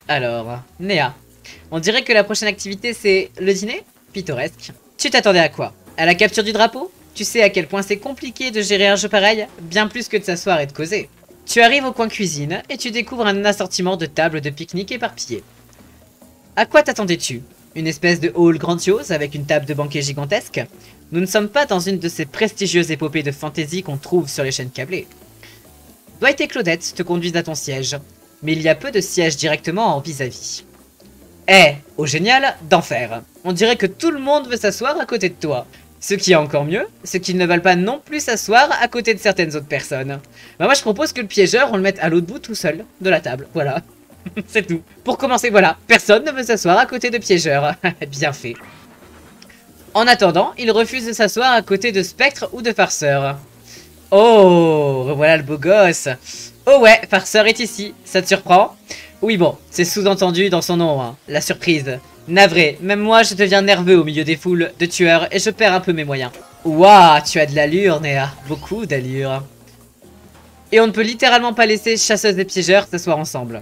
Alors, Néa, on dirait que la prochaine activité c'est le dîner? Pittoresque. Tu t'attendais à quoi? À la capture du drapeau? Tu sais à quel point c'est compliqué de gérer un jeu pareil? Bien plus que de s'asseoir et de causer. Tu arrives au coin cuisine et tu découvres un assortiment de tables de pique-nique éparpillées. À quoi t'attendais-tu? Une espèce de hall grandiose avec une table de banquet gigantesque? Nous ne sommes pas dans une de ces prestigieuses épopées de fantasy qu'on trouve sur les chaînes câblées. Dwight et Claudette te conduisent à ton siège, mais il y a peu de sièges directement en vis-à-vis. Au génial, d'enfer. On dirait que tout le monde veut s'asseoir à côté de toi. Ce qui est encore mieux, c'est qu'ils ne veulent pas non plus s'asseoir à côté de certaines autres personnes. Bah moi je propose que le piégeur, on le mette à l'autre bout tout seul de la table, voilà. C'est tout. Pour commencer, voilà, personne ne veut s'asseoir à côté de piégeur. Bien fait. En attendant, il refuse de s'asseoir à côté de Spectre ou de Farceur. Oh, revoilà le beau gosse. Oh ouais, Farceur est ici, ça te surprend? Oui bon, c'est sous-entendu dans son nom, hein, la surprise. Navré, même moi je deviens nerveux au milieu des foules de tueurs et je perds un peu mes moyens. Ouah, tu as de l'allure, Néa, beaucoup d'allure. Et on ne peut littéralement pas laisser chasseuse et piégeurs s'asseoir ensemble.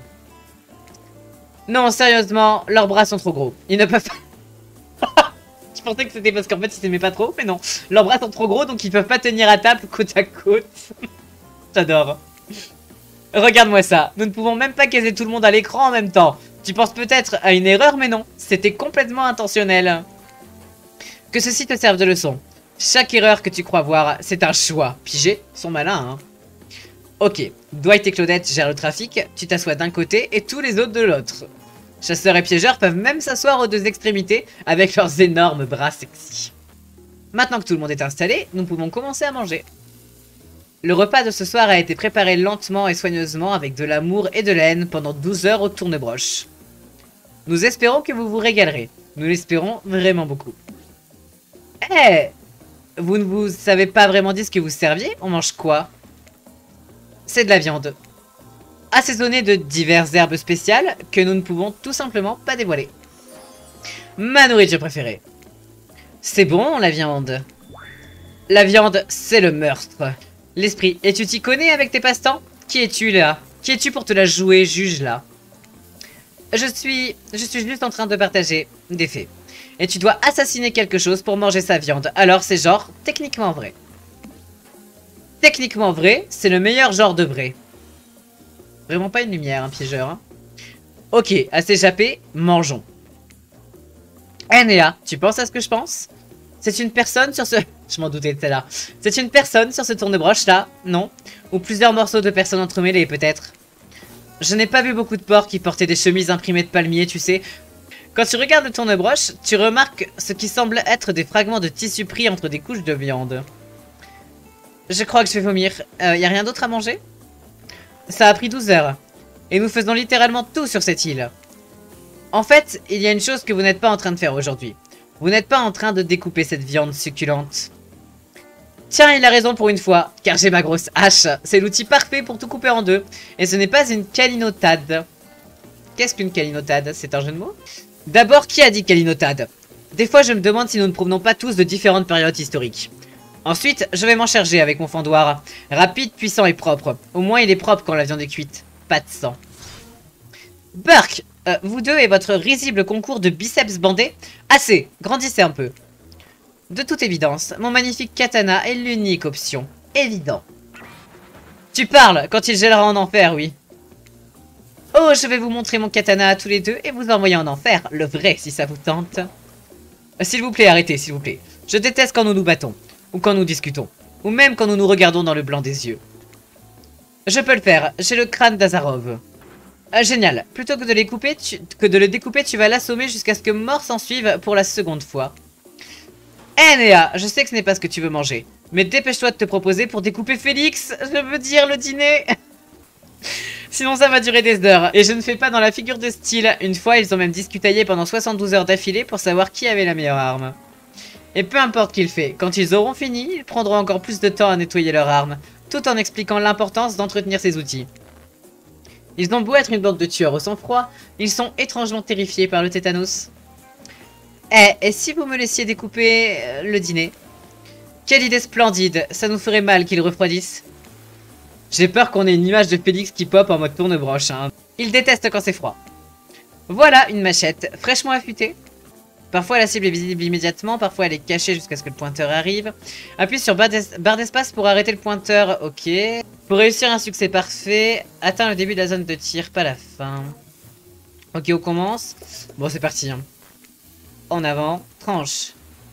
Non, sérieusement, leurs bras sont trop gros. Ils ne peuvent pas... Je pensais que c'était parce qu'en fait ils s'aimaient pas trop, mais non. Leurs bras sont trop gros donc ils peuvent pas tenir à table côte à côte. J'adore. Regarde-moi ça, nous ne pouvons même pas caser tout le monde à l'écran en même temps. Tu penses peut-être à une erreur, mais non, c'était complètement intentionnel. Que ceci te serve de leçon. Chaque erreur que tu crois voir, c'est un choix. Pigé, sont malins, hein. Ok, Dwight et Claudette gèrent le trafic, tu t'assois d'un côté et tous les autres de l'autre. Chasseurs et piégeurs peuvent même s'asseoir aux deux extrémités avec leurs énormes bras sexy. Maintenant que tout le monde est installé, nous pouvons commencer à manger. Le repas de ce soir a été préparé lentement et soigneusement avec de l'amour et de la haine pendant 12 heures au tourne-broche. Nous espérons que vous vous régalerez. Nous l'espérons vraiment beaucoup. Vous ne vous savez pas vraiment dit ce que vous serviez? On mange quoi? C'est de la viande. Assaisonnée de diverses herbes spéciales que nous ne pouvons tout simplement pas dévoiler. Ma nourriture préférée. C'est bon la viande. La viande, c'est le meurtre. L'esprit, et tu t'y connais avec tes passe-temps? Qui es-tu là? Qui es-tu pour te la jouer, juge là? Je suis juste en train de partager des faits. Et tu dois assassiner quelque chose pour manger sa viande. Alors c'est genre techniquement vrai. Techniquement vrai, c'est le meilleur genre de vrai. Vraiment pas une lumière, un piégeur. Hein. Ok, assez jappé, mangeons. Néa, tu penses à ce que je pense? C'est une personne sur ce... Je m'en doutais de celle-là. C'est une personne sur ce tourne-broche là, non? Ou plusieurs morceaux de personnes entremêlés peut-être? Je n'ai pas vu beaucoup de porcs qui portaient des chemises imprimées de palmier, tu sais. Quand tu regardes le tourne-broche, tu remarques ce qui semble être des fragments de tissu pris entre des couches de viande. Je crois que je vais vomir. Y a rien d'autre à manger? Ça a pris 12 heures. Et nous faisons littéralement tout sur cette île. En fait, il y a une chose que vous n'êtes pas en train de faire aujourd'hui. Vous n'êtes pas en train de découper cette viande succulente. Tiens, il a raison pour une fois, car j'ai ma grosse hache. C'est l'outil parfait pour tout couper en deux. Et ce n'est pas une calinotade. Qu'est-ce qu'une calinotade? C'est un jeu de mots? D'abord, qui a dit calinotade? Des fois, je me demande si nous ne provenons pas tous de différentes périodes historiques. Ensuite, je vais m'en charger avec mon fendoir. Rapide, puissant et propre. Au moins, il est propre quand la viande est cuite. Pas de sang. Burke, vous deux et votre risible concours de biceps bandés. Assez, grandissez un peu. De toute évidence, mon magnifique katana est l'unique option. Évident. Tu parles quand il gèlera en enfer, oui. Oh, je vais vous montrer mon katana à tous les deux et vous envoyer en enfer. Le vrai, si ça vous tente. S'il vous plaît, arrêtez, s'il vous plaît. Je déteste quand nous nous battons. Ou quand nous discutons. Ou même quand nous nous regardons dans le blanc des yeux. Je peux le faire, j'ai le crâne d'Azarov. Génial. Plutôt que de le découper, tu vas l'assommer jusqu'à ce que mort s'en suive pour la seconde fois. Néa, je sais que ce n'est pas ce que tu veux manger. Mais dépêche-toi de te proposer pour découper Félix. Je veux dire le dîner. Sinon ça va durer des heures. Et je ne fais pas dans la figure de style. Une fois, ils ont même discutaillé pendant 72 heures d'affilée pour savoir qui avait la meilleure arme. Et peu importe qui le fait, quand ils auront fini, ils prendront encore plus de temps à nettoyer leur arme, tout en expliquant l'importance d'entretenir ces outils. Ils ont beau être une bande de tueurs au sang-froid, ils sont étrangement terrifiés par le tétanos. Et si vous me laissiez découper le dîner? Quelle idée splendide, ça nous ferait mal qu'ils refroidissent. J'ai peur qu'on ait une image de Félix qui pop en mode tourne-broche. Hein. Il déteste quand c'est froid. Voilà, une machette fraîchement affûtée. Parfois la cible est visible immédiatement, parfois elle est cachée jusqu'à ce que le pointeur arrive. Appuie sur barre d'espace pour arrêter le pointeur, ok. Pour réussir un succès parfait, atteins le début de la zone de tir, pas la fin. Ok, on commence. Bon, c'est parti. Hein. En avant, tranche.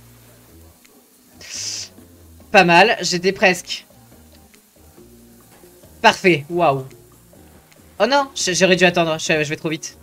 Pas mal, j'étais presque. Parfait, waouh. Oh non, j'aurais dû attendre, je vais trop vite.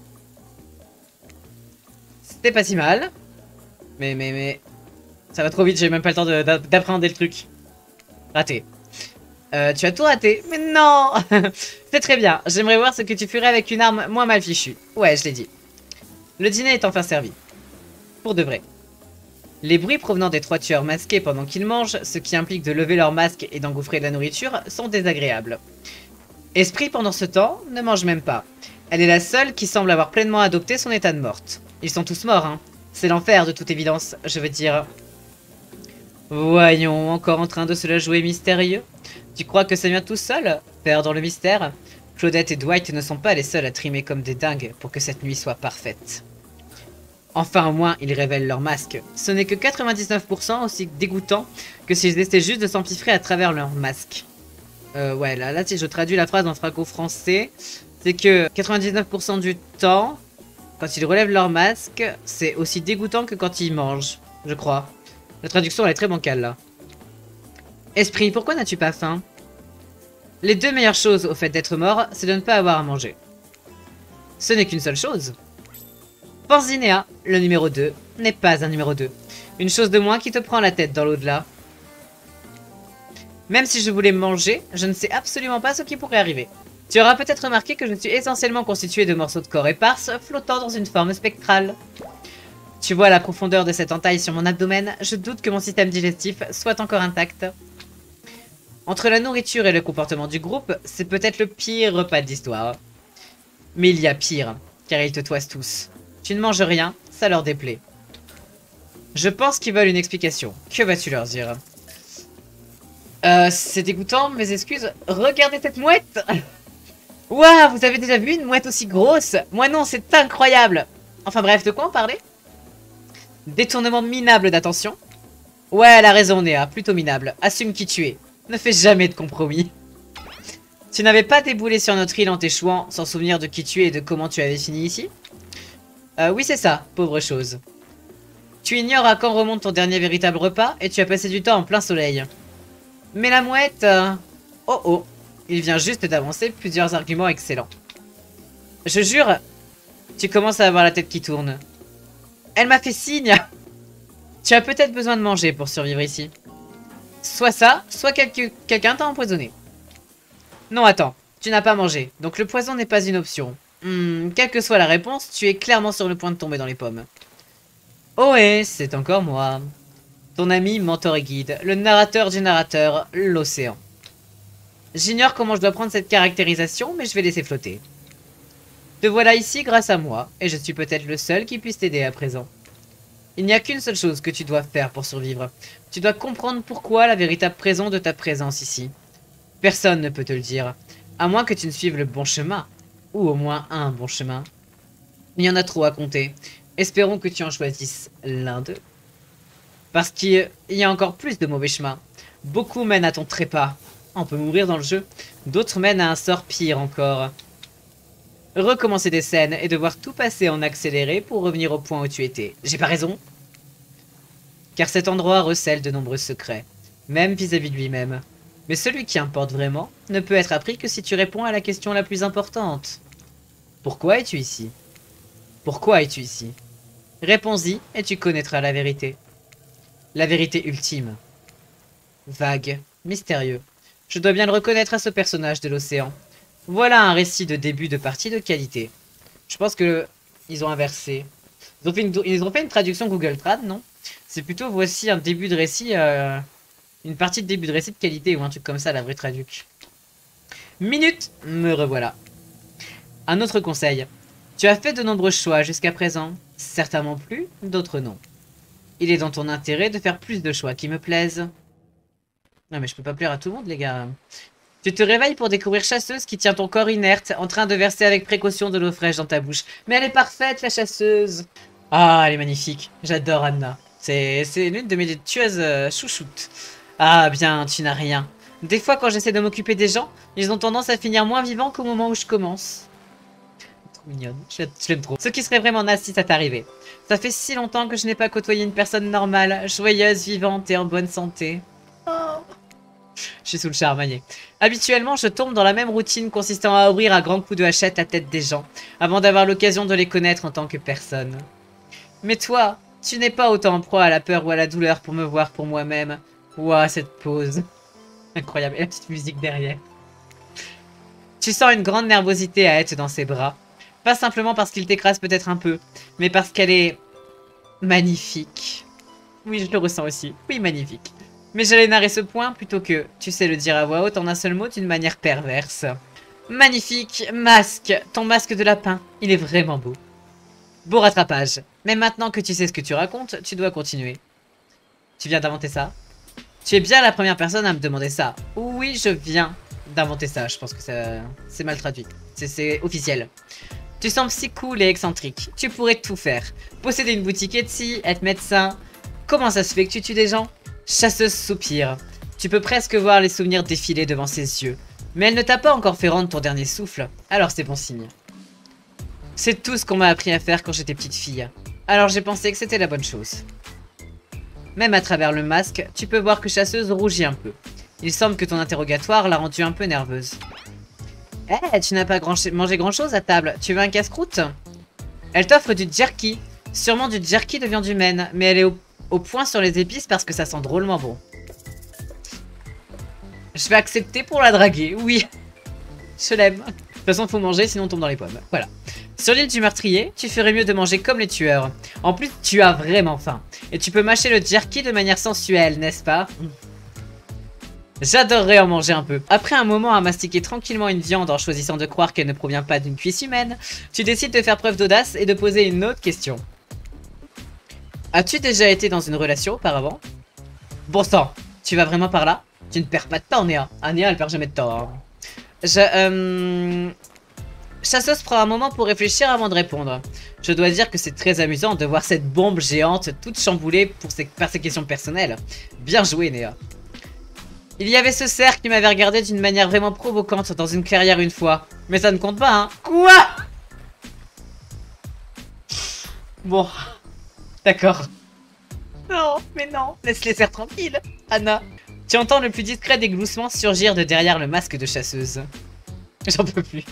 C'était pas si mal. Mais... Ça va trop vite, j'ai même pas le temps d'appréhender le truc. Raté. Tu as tout raté. Mais non. C'est très bien. J'aimerais voir ce que tu ferais avec une arme moins mal fichue. Ouais, je l'ai dit. Le dîner est enfin servi. Pour de vrai. Les bruits provenant des 3 tueurs masqués pendant qu'ils mangent, ce qui implique de lever leur masque et d'engouffrer de la nourriture, sont désagréables. Esprit, pendant ce temps, ne mange même pas. Elle est la seule qui semble avoir pleinement adopté son état de morte. Ils sont tous morts, hein. C'est l'enfer de toute évidence, je veux dire. Voyons, encore en train de se la jouer mystérieux. Tu crois que ça vient tout seul, perdre le mystère? Claudette et Dwight ne sont pas les seuls à trimer comme des dingues pour que cette nuit soit parfaite. Enfin, au moins, ils révèlent leur masque. Ce n'est que 99% aussi dégoûtant que s'ils essaient juste de s'empiffrer à travers leur masque. Ouais, là, si je traduis la phrase en franco-français, c'est que 99% du temps, quand ils relèvent leur masque, c'est aussi dégoûtant que quand ils mangent, je crois. La traduction, elle est très bancale, là. Esprit, pourquoi n'as-tu pas faim? Les deux meilleures choses au fait d'être mort, c'est de ne pas avoir à manger. Ce n'est qu'une seule chose. Panzinéa, le numéro 2, n'est pas un numéro 2. Une chose de moins qui te prend la tête dans l'au-delà. Même si je voulais manger, je ne sais absolument pas ce qui pourrait arriver. Tu auras peut-être remarqué que je suis essentiellement constitué de morceaux de corps éparses, flottant dans une forme spectrale. Tu vois la profondeur de cette entaille sur mon abdomen, je doute que mon système digestif soit encore intact. Entre la nourriture et le comportement du groupe, c'est peut-être le pire repas de l'histoire. Mais il y a pire, car ils te toisent tous. Tu ne manges rien, ça leur déplaît. Je pense qu'ils veulent une explication. Que vas-tu leur dire? C'est dégoûtant, mes excuses. Regardez cette mouette. Waouh, vous avez déjà vu une mouette aussi grosse? Moi non, c'est incroyable. Enfin bref, de quoi on parlait? Détournement minable d'attention. Ouais, elle a raison, Néa, plutôt minable. Assume qui tu es. Ne fais jamais de compromis. Tu n'avais pas déboulé sur notre île en t'échouant, sans souvenir de qui tu es et de comment tu avais fini ici? Oui, c'est ça, pauvre chose. Tu ignores à quand remonte ton dernier véritable repas, et tu as passé du temps en plein soleil. Mais la mouette... Oh oh, il vient juste d'avancer plusieurs arguments excellents. Je jure, tu commences à avoir la tête qui tourne. Elle m'a fait signe. Tu as peut-être besoin de manger pour survivre ici. Soit ça, soit quelqu'un t'a empoisonné. Non, attends, tu n'as pas mangé, donc le poison n'est pas une option. Quelle que soit la réponse, tu es clairement sur le point de tomber dans les pommes. Oh ouais, c'est encore moi. Ton ami, mentor et guide, le narrateur du narrateur, l'océan. J'ignore comment je dois prendre cette caractérisation, mais je vais laisser flotter. Te voilà ici grâce à moi, et je suis peut-être le seul qui puisse t'aider à présent. Il n'y a qu'une seule chose que tu dois faire pour survivre. Tu dois comprendre pourquoi la véritable raison de ta présence ici. Personne ne peut te le dire, à moins que tu ne suives le bon chemin, ou au moins un bon chemin. Il y en a trop à compter. Espérons que tu en choisisses l'un d'eux. Parce qu'il y a encore plus de mauvais chemins. Beaucoup mènent à ton trépas. On peut mourir dans le jeu. D'autres mènent à un sort pire encore. Recommencer des scènes et devoir tout passer en accéléré pour revenir au point où tu étais. J'ai pas raison? Car cet endroit recèle de nombreux secrets, même vis-à-vis de lui-même. Mais celui qui importe vraiment ne peut être appris que si tu réponds à la question la plus importante. Pourquoi es-tu ici? Pourquoi es-tu ici? Réponds-y et tu connaîtras la vérité. La vérité ultime. Vague, mystérieux. Je dois bien le reconnaître à ce personnage de l'océan. Voilà un récit de début de partie de qualité. Je pense que ils ont inversé. Ils ont fait une traduction Google Trad, non? C'est plutôt voici un début de récit, une partie de début de récit de qualité ou un truc comme ça, la vraie traduc. Minute, me revoilà. Un autre conseil. Tu as fait de nombreux choix jusqu'à présent. Certains m'ont plu, d'autres non. Il est dans ton intérêt de faire plus de choix qui me plaisent. Non mais je peux pas plaire à tout le monde les gars. Tu te réveilles pour découvrir Chasseuse qui tient ton corps inerte, en train de verser avec précaution de l'eau fraîche dans ta bouche. Mais elle est parfaite, la Chasseuse. Ah, elle est magnifique. J'adore Anna. C'est l'une de mes tueuses chouchoutes. Ah, bien, tu n'as rien. Des fois, quand j'essaie de m'occuper des gens, ils ont tendance à finir moins vivants qu'au moment où je commence. Trop mignonne. Je l'aime trop. Ce qui serait vraiment naze si ça t'arrivait. Ça fait si longtemps que je n'ai pas côtoyé une personne normale, joyeuse, vivante et en bonne santé. Oh. Je suis sous le charme, Agnès. Habituellement, je tombe dans la même routine consistant à ouvrir à grands coups de hachette la tête des gens, avant d'avoir l'occasion de les connaître en tant que personne. Mais toi, tu n'es pas autant en proie à la peur ou à la douleur pour me voir pour moi-même. Ouah, cette pause. Incroyable. Et la petite musique derrière. Tu sens une grande nervosité à être dans ses bras. Pas simplement parce qu'il t'écrase peut-être un peu, mais parce qu'elle est magnifique. Oui, je le ressens aussi. Oui, magnifique. Mais j'allais narrer ce point plutôt que, tu sais le dire à voix haute en un seul mot d'une manière perverse. Magnifique masque, ton masque de lapin, il est vraiment beau. Beau rattrapage. Mais maintenant que tu sais ce que tu racontes, tu dois continuer. Tu viens d'inventer ça? Tu es bien la première personne à me demander ça. Oui, je viens d'inventer ça. Je pense que c'est mal traduit. C'est officiel. Tu sembles si cool et excentrique. Tu pourrais tout faire. Posséder une boutique Etsy, être médecin. Comment ça se fait que tu tues des gens? Chasseuse soupire. Tu peux presque voir les souvenirs défiler devant ses yeux. Mais elle ne t'a pas encore fait rendre ton dernier souffle. Alors c'est bon signe. C'est tout ce qu'on m'a appris à faire quand j'étais petite fille. Alors j'ai pensé que c'était la bonne chose. Même à travers le masque, tu peux voir que Chasseuse rougit un peu. Il semble que ton interrogatoire l'a rendue un peu nerveuse. Eh, tu n'as pas mangé grand chose à table. Tu veux un casse-croûte? Elle t'offre du jerky. Sûrement du jerky de viande humaine. Mais elle est au point sur les épices parce que ça sent drôlement bon. Je vais accepter pour la draguer. Oui. Je l'aime. De toute façon, faut manger sinon on tombe dans les pommes. Voilà. Sur l'île du meurtrier, tu ferais mieux de manger comme les tueurs. En plus, tu as vraiment faim. Et tu peux mâcher le jerky de manière sensuelle, n'est-ce pas? J'adorerais en manger un peu. Après un moment à mastiquer tranquillement une viande en choisissant de croire qu'elle ne provient pas d'une cuisse humaine, tu décides de faire preuve d'audace et de poser une autre question. As-tu déjà été dans une relation auparavant? Bon sang, tu vas vraiment par là? Tu ne perds pas de temps, Néa. Ah, Néa, elle perd jamais de temps. Hein. Chasseuse prend un moment pour réfléchir avant de répondre. Je dois dire que c'est très amusant de voir cette bombe géante toute chamboulée par ses questions personnelles. Bien joué, Néa. Il y avait ce cerf qui m'avait regardé d'une manière vraiment provocante dans une clairière une fois. Mais ça ne compte pas, hein. Quoi? Bon. D'accord. Non, mais non. Laisse les cerfs tranquilles, Anna. Tu entends le plus discret des gloussements surgir de derrière le masque de Chasseuse. J'en peux plus.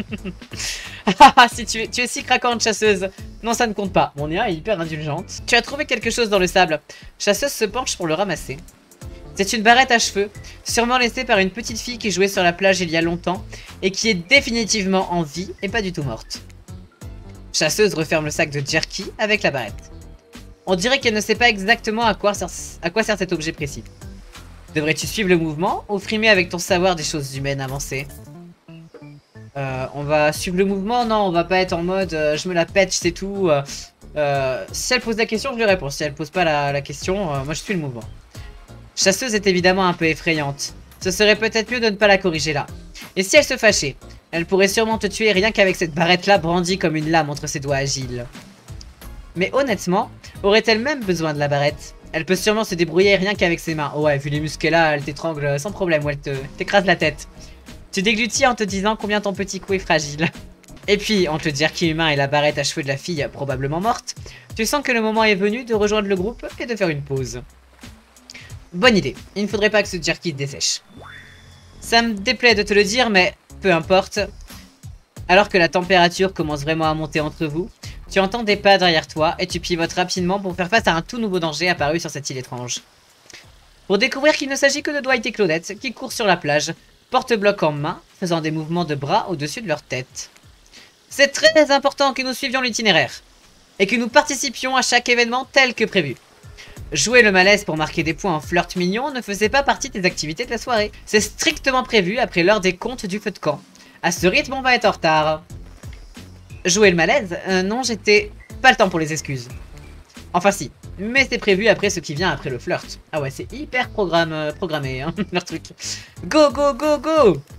Si tu es si craquante, Chasseuse. Non, ça ne compte pas. Mon Néa est hyper indulgente. Tu as trouvé quelque chose dans le sable. Chasseuse se penche pour le ramasser. C'est une barrette à cheveux, sûrement laissée par une petite fille qui jouait sur la plage il y a longtemps et qui est définitivement en vie et pas du tout morte. Chasseuse referme le sac de jerky avec la barrette. On dirait qu'elle ne sait pas exactement à quoi sert cet objet précis. Devrais-tu suivre le mouvement ou frimer avec ton savoir des choses humaines avancées? On va suivre le mouvement? Non, on va pas être en mode je me la pète, c'est tout. Si elle pose la question, je lui réponds. Si elle pose pas la question, moi je suis le mouvement. Chasseuse est évidemment un peu effrayante. Ce serait peut-être mieux de ne pas la corriger là. Et si elle se fâchait? Elle pourrait sûrement te tuer rien qu'avec cette barrette-là brandie comme une lame entre ses doigts agiles. Mais honnêtement, aurait-elle même besoin de la barrette? Elle peut sûrement se débrouiller rien qu'avec ses mains. Oh ouais, vu les muscles là, elle t'étrangle sans problème ou elle t'écrase la tête. Tu déglutis en te disant combien ton petit cou est fragile. Et puis, entre le jerky humain et la barrette à cheveux de la fille probablement morte, tu sens que le moment est venu de rejoindre le groupe et de faire une pause. Bonne idée, il ne faudrait pas que ce jerky dessèche. Ça me déplaît de te le dire, mais peu importe. Alors que la température commence vraiment à monter entre vous, tu entends des pas derrière toi et tu pivotes rapidement pour faire face à un tout nouveau danger apparu sur cette île étrange. Pour découvrir qu'il ne s'agit que de Dwight et Claudette qui courent sur la plage, porte-bloc en main, faisant des mouvements de bras au-dessus de leur tête. C'est très important que nous suivions l'itinéraire et que nous participions à chaque événement tel que prévu. Jouer le malaise pour marquer des points en flirt mignon ne faisait pas partie des activités de la soirée. C'est strictement prévu après l'heure des comptes du feu de camp. À ce rythme, on va être en retard. Jouer le malaise? Non, j'étais... Pas le temps pour les excuses. Enfin si, mais c'est prévu après ce qui vient après le flirt. Ah ouais, c'est hyper programmé, hein, leur truc. Go, go, go, go!